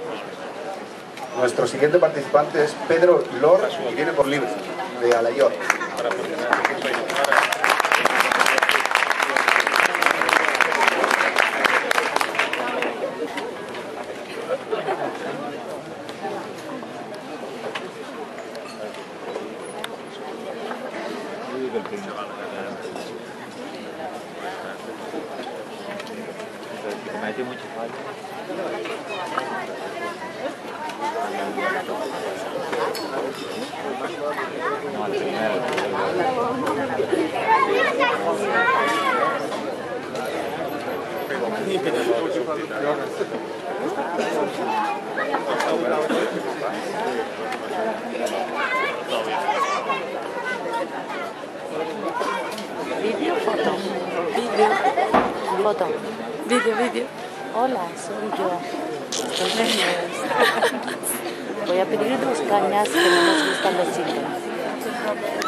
Nuestro siguiente participante es Pedro Lor y viene por libre, de Alayor. Vídeo, foto. Vídeo. Hola, soy yo. Voy a pedir 2 cañas que no nos gustan los chicos.